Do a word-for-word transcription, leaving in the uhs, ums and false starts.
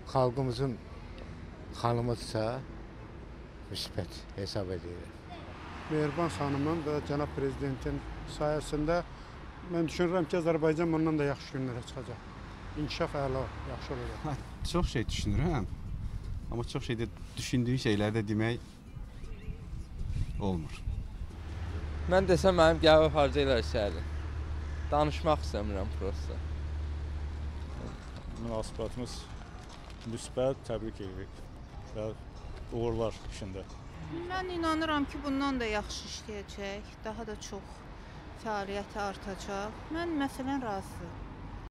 xalqımızın xanımıdırsa müsbət hesab edirəm. Mehriban xanımın və cənab prezidentin sayəsində mən düşünürəm ki, Azərbaycan bundan da yaxşı günlərə çıxacaq. İnkişaf əla, yaxşı olacaq. Çox şey düşünürəm, amma çox şeydə düşündüyü şeyləri də demək olmur. Mən desəm mənim gəlib harcayırlar şəhəri. Danışmaq istəmirəm prosta. Münasibətimiz müsbət, təbrik edirik və uğurlar işində. Mən inanıram ki, bundan da yaxşı işləyəcək, daha da çox fəaliyyəti artacaq. Mən məsələn razıyam.